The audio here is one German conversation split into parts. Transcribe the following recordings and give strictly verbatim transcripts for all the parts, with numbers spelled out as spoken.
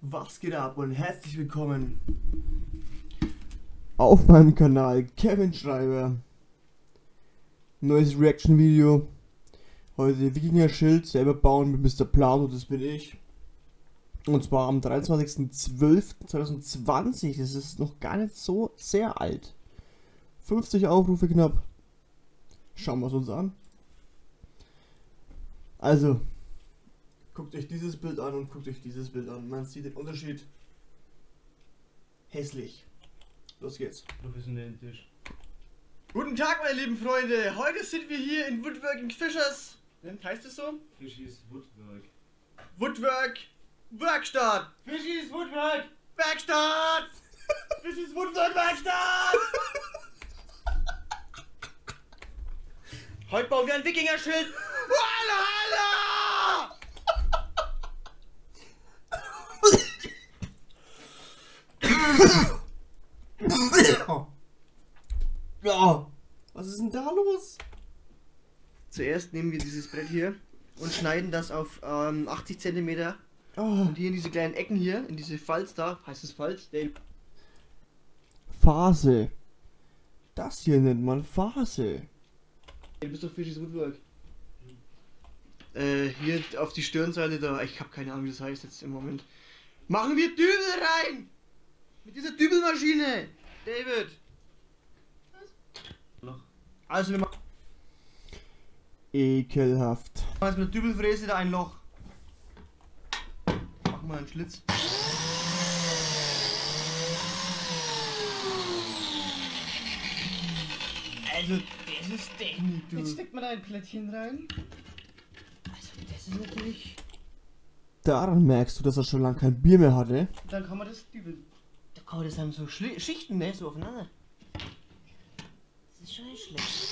Was geht ab und herzlich willkommen auf meinem Kanal Kevin Schreiber. Neues Reaction-Video. Heute Wikinger-Schild selber bauen mit Mister Plato, das bin ich. Und zwar am dreiundzwanzigsten zwölften zweitausendzwanzig. Das ist noch gar nicht so sehr alt. fünfzig Aufrufe knapp. Schauen wir es uns an. Also, guckt euch dieses Bild an und guckt euch dieses Bild an. Man sieht den Unterschied. Hässlich. Los geht's. Professionellen Tisch. Guten Tag, meine lieben Freunde. Heute sind wir hier in Woodworking Fischers. Heißt es so? Fischis Woodwork. Woodwork Werkstatt. Fischis Woodwork! Werkstatt. Fischis Woodwork Werkstatt. Heute bauen wir ein Wikinger-Schild. Hallo, hallo! Ja, was ist denn da los? Zuerst nehmen wir dieses Brett hier und schneiden das auf ähm, achtzig Zentimeter. Oh. Und hier in diese kleinen Ecken hier, in diese Falz da, heißt es Falz? Phase. Das hier nennt man Phase. Du bist doch Fischis Woodwork. Äh, hier auf die Stirnseite da, ich habe keine Ahnung, wie das heißt jetzt im Moment. Machen wir Dübel rein! Mit dieser Dübelmaschine! David! Loch. Also wir machen... Ekelhaft. Wir machen jetzt mit der Dübelfräse da ein Loch. Machen wir einen Schlitz. Also, das ist Technik, du. Jetzt steckt man da ein Plättchen rein. Also, das ist natürlich... Daran merkst du, dass er schon lange kein Bier mehr hatte. Dann kann man das dübeln. Da kann man das dann so Schli Schichten, ne? So aufeinander. Das ist schon nicht schlecht.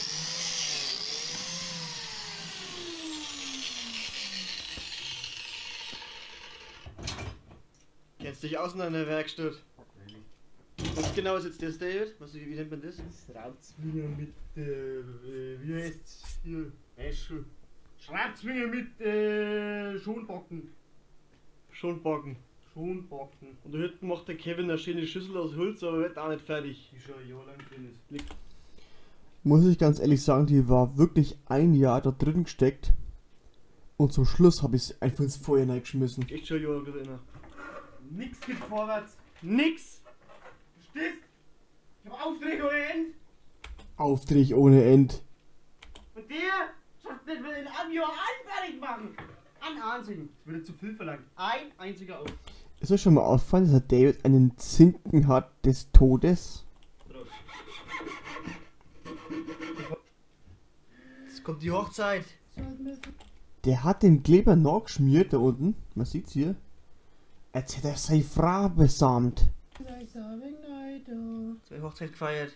Kennst dich aus in deiner Werkstatt? Was genau ist jetzt das, David? Was, wie nennt man das? Schraubzwinger mit, äh, wie heißt's hier? Eschel. Schraubzwinger mit, äh, Schonbocken. Schonbocken. Schonbocken. Und da hinten macht der Kevin eine schöne Schüssel aus Holz, aber wird auch nicht fertig. Die schon ein Jahr lang drin ist. Muss ich ganz ehrlich sagen, die war wirklich ein Jahr da drin gesteckt. Und zum Schluss habe ich sie einfach ins Feuer reingeschmissen. Echt schon ein Jahr drin. Nix geht vorwärts. Nix! Verstehst? Ich hab Aufträge ohne End. Auftrag ohne End. Und der schafft nicht mal in einem Jahr anfertig machen. An Ansingen. Das würde zu viel verlangen. Ein einziger Auftrag. Ist euch schon mal aufgefallen, dass der David einen Zinken hat des Todes? Jetzt kommt die Hochzeit. Der hat den Kleber nachgeschmiert da unten. Man sieht's hier. Jetzt hätte er seine Frau besamt. Zwei Hochzeit gefeiert.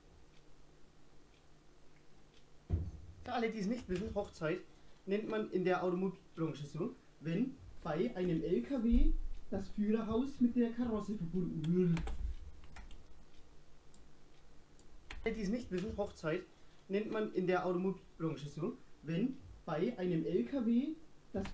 Für alle, die es nicht wissen, Hochzeit nennt man in der Automobilbranche so, wenn bei einem L K W das Führerhaus mit der Karosse verbunden wird. Für alle, die es nicht wissen, Hochzeit nennt man in der Automobilbranche so, wenn bei einem L K W das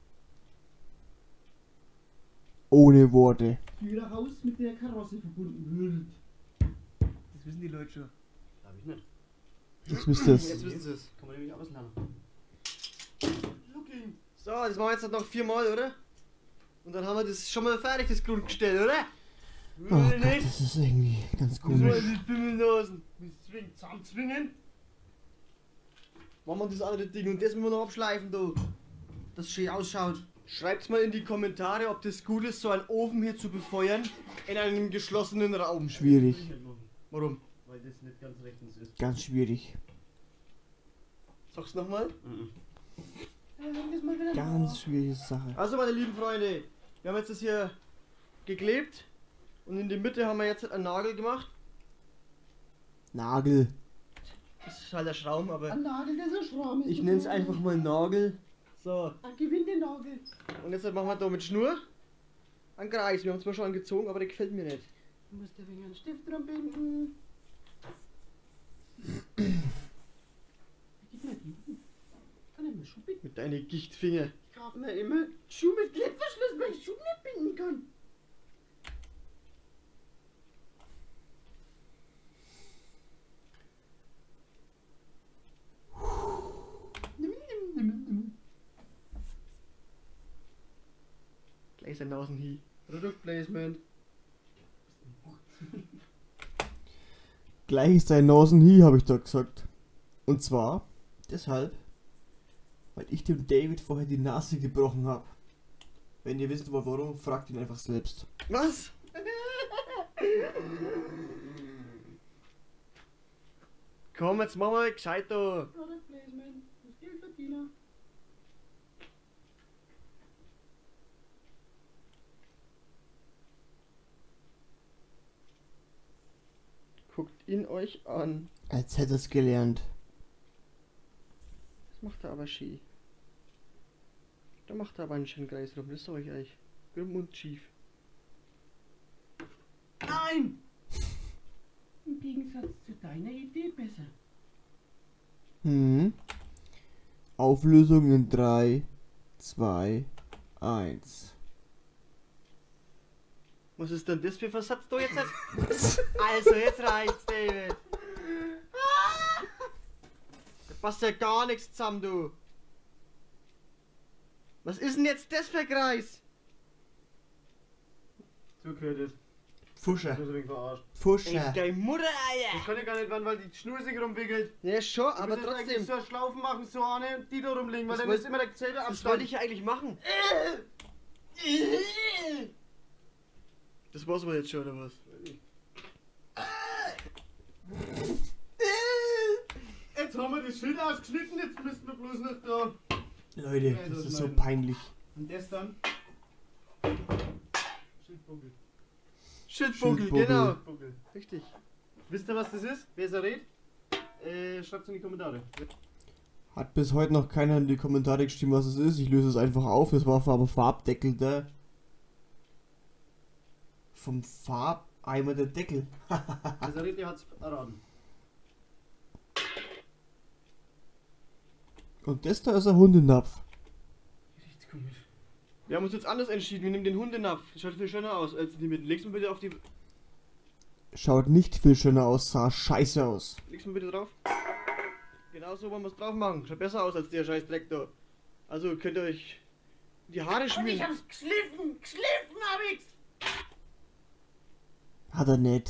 Ohne Worte. Führerhaus mit der Karosse verbunden wird. Das wissen die Leute schon. Hab ich nicht. Jetzt wisst ihr es. Jetzt wissen sie es. Kann man nämlich auslernen. Looking. So, das machen wir jetzt noch viermal, oder? Und dann haben wir das schon mal fertig, das Grundgestell, oder? Oh Gott, das ist irgendwie ganz komisch. Die Bimmelnasen. Zusammenzwingen. Machen wir das andere Ding und das müssen wir noch abschleifen, du. Dass es schön ausschaut. Schreibt mal in die Kommentare, ob das gut ist, so einen Ofen hier zu befeuern in einem geschlossenen Raum. Schwierig. Warum? Weil das nicht ganz rechtens ist. Ganz schwierig. Sag's nochmal. Mhm. Ganz schwierige Sache. Also meine lieben Freunde, wir haben jetzt das hier geklebt und in die Mitte haben wir jetzt einen Nagel gemacht. Nagel. Das ist halt der Schraum, aber Ein Nagel, der so Schramm ist. ich nenne es einfach mal Nagel. So. Ein Gewindennagel. Und jetzt machen wir da mit Schnur einen Kreis. Wir haben es mal schon angezogen, aber der gefällt mir nicht. Du musst ein wenig einen Stift dran binden. Gib mir die. Kann ich mir Schuh binden? Mit deinen Gichtfinger. Ich habe mir immer Schuh mit Klettverschluss, weil ich Schuh nicht binden kann. Gleich sein Nasenhi. Produktplacement. Gleich ist dein Nasenhi, habe ich doch gesagt. Und zwar deshalb, weil ich dem David vorher die Nase gebrochen habe. Wenn ihr wissen wollt warum, fragt ihn einfach selbst. Was? Komm, jetzt machen wir gescheit da. Produktplacement. Das Geld verdienen. Guckt ihn euch an. Als hätte es gelernt. Das macht er aber schön. Da macht er aber einen schönen Kreis rum, das sag ich euch. Krumm und schief. Nein! Im Gegensatz zu deiner Idee besser. Hm. Auflösung in drei, zwei, eins. Was ist denn das für Versatz du jetzt? Also, jetzt reicht's, David. Da passt ja gar nichts zusammen, du. Was ist denn jetzt das für ein Kreis? Zugehört. Fuscher. Ich muss mich verarscht. Fuscher. Deine Mutter, Alter. Ich kann ja gar nicht, wann, weil die Schnur sich rumwickelt. Ja, schon, aber Du musst trotzdem. so eine Schlaufen machen, so eine und die da rumlegen, weil Das dann wollt- ist immer der gezählte Das Abstand. wollte ich ja eigentlich machen. Das war's aber jetzt schon, oder was? Jetzt haben wir das Schild ausgeschnitten, jetzt müssen wir bloß noch da. Leute, Ja, das das ist so meinen. peinlich. Und das dann. Schildbuckel. Schildbuckel, Schildbuckel. genau. Buckel. Richtig. Wisst ihr, was das ist? Wer es errät? Äh, schreibt's in die Kommentare. Hat bis heute noch keiner in die Kommentare geschrieben, was es ist. Ich löse es einfach auf. Das war aber Farbdeckel der. Vom Farbeimer der Deckel. Wer es errät, der hat's erraten. Und das da ist ein Hundenapf. Riecht's komisch. Wir haben uns jetzt anders entschieden. Wir nehmen den Hundenapf. Das schaut viel schöner aus als die mit. Leg's mal bitte auf die. Schaut nicht viel schöner aus, sah scheiße aus. Leg's mal bitte drauf. Genau so wollen wir es drauf machen. Schaut besser aus als der scheiß Dreck da. Also könnt ihr euch die Haare schmieren. hab's geschliffen! Geschliffen hab ich's! Hat er nicht.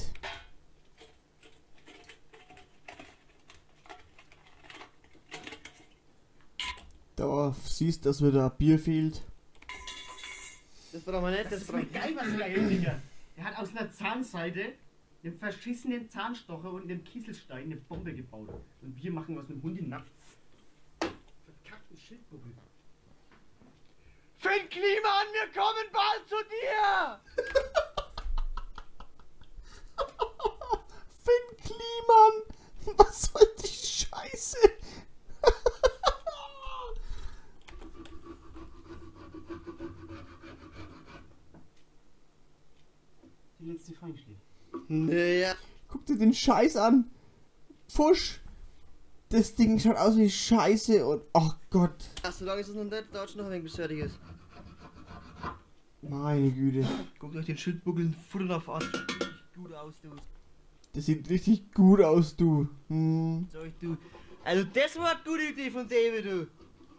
Da siehst du, dass wieder Bier fehlt. Das brauchen wir nicht. Das Das ist brauchen mir geil, was geil, Digga. Er hat aus einer Zahnseide einen verschissenen Zahnstocher und einem Kieselstein eine Bombe gebaut. Und wir machen aus einem Hund den Napf. Verkackten Schildbuckel. Finn Kliman, wir kommen bald zu dir! Finn Kliman! Was soll die Scheiße? Die letzte Feinschläge. Naja. Guck dir den Scheiß an. Pfusch. Das Ding schaut aus wie Scheiße und... Ach Gott. Ach, so lange ist es noch nicht. Dauert schon noch ein wenig, bis es fertig ist. Meine Güte. Guckt euch den Schildbuckel Futternapf an. Gut aus, du. Das sieht richtig gut aus, du. Hm. Sag ich, du. Also, das war eine gute Idee von David, du.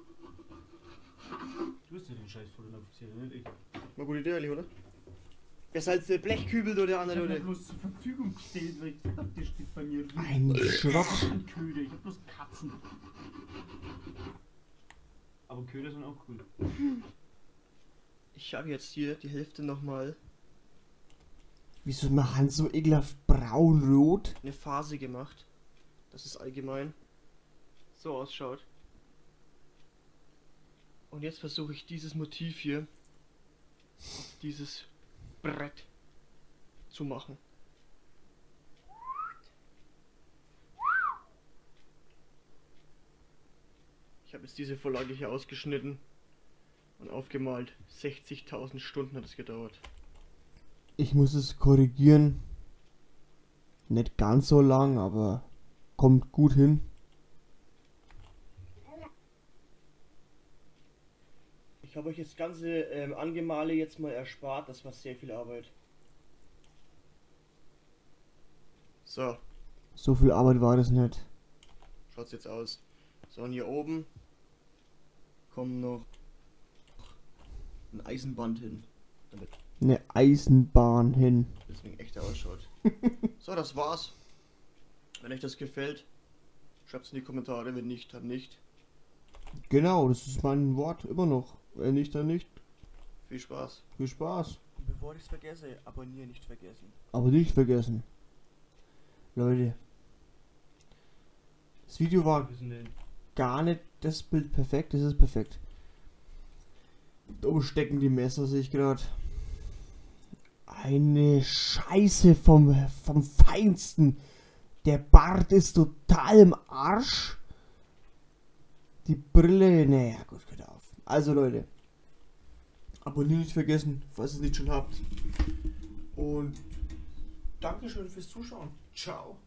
Du hast ja den Scheiß vor der Offizier, nicht ich. War eine gute Idee, ehrlich, oder? Besser als der Blechkübel oder der Ich andere, hab mir oder? bloß zur Verfügung gestellt, weil ich gesagt hab, der steht bei mir rum. Ein Schrott. Ein Köder, ich hab bloß Katzen. Aber Köder sind auch cool. Ich habe jetzt hier die Hälfte nochmal Wieso ist meine Hand so ekelhaft braun-rot? eine Phase gemacht, dass es allgemein so ausschaut. Und jetzt versuche ich dieses Motiv hier auf dieses Brett zu machen. Ich habe jetzt diese Vorlage hier ausgeschnitten und aufgemalt. sechzigtausend Stunden hat es gedauert. Ich muss es korrigieren. Nicht ganz so lang, aber kommt gut hin. Ich habe euch das ganze ähm, Angemale jetzt mal erspart, das war sehr viel Arbeit. So, So viel Arbeit war das nicht. schaut's jetzt aus. So, und hier oben kommt noch ein Eisenband hin. damit Eine Eisenbahn hin. deswegen echter ausschaut. So, das war's. Wenn euch das gefällt, schreibt es in die Kommentare, wenn nicht, dann nicht. Genau, das ist mein Wort immer noch. Wenn nicht, dann nicht. Viel Spaß. Viel Spaß. Und bevor ich es vergesse, abonnieren nicht vergessen. Aber nicht vergessen. Leute. Das Video war gar nicht das Bild perfekt, das ist perfekt. Da oben stecken die Messer, sehe ich gerade. Eine Scheiße vom, vom Feinsten. Der Bart ist total im Arsch. Die Brille, naja, gut, geht auf. Also Leute, abonnieren nicht vergessen, falls ihr es nicht schon habt. Und Dankeschön fürs Zuschauen. Ciao.